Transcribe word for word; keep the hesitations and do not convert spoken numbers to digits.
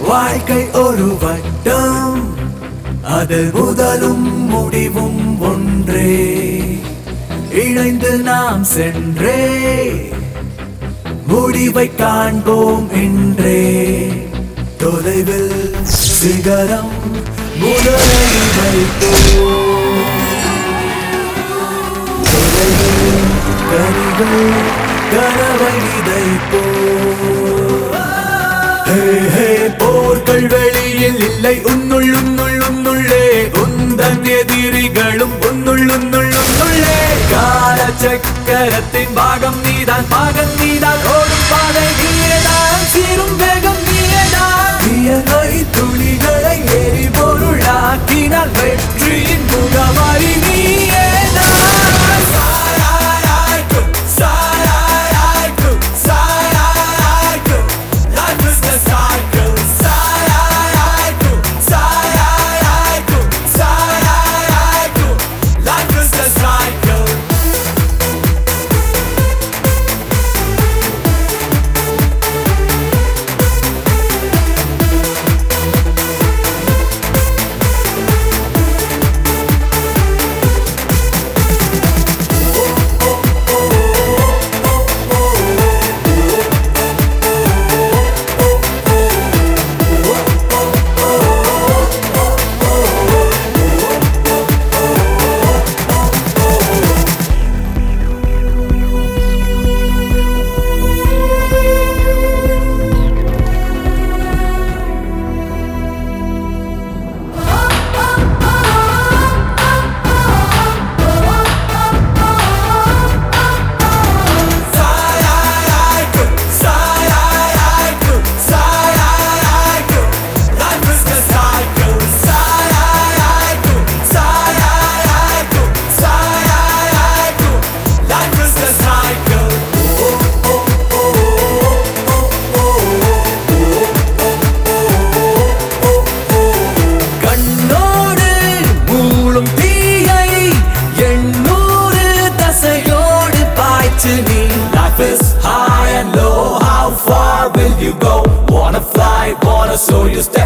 வாழ்க்கை ஒரு வட்டம், அதில் முதலும் முடிவும் ஒன்றே. இணைந்து நாம் சென்றே முடிவை காண்போம் என்றே. தொலைவில் சிகரம் முதலை வைப்போம், தொலைவில் கனிகள் கனவை விதைப்போம். ஹே ஹே போர்கள் வெளியில் இல்லை, உன்னுள் உன்னுள் உன்னுள்ளே. உந்தன் எதிரிகளும் உன்னுள் உன்னுள் உன்னுள்ளே. கால சக்கரத்தின் பாகம் நீதான், பாகம் நீதான். ஓடும் பாதை நீயேதான், சீரும் வேகம் நீயேதான். வியர்வை துளிகளை எரிபொருளாக்கினால் வெற்றியின் முகவரி நீயேதான். So you stay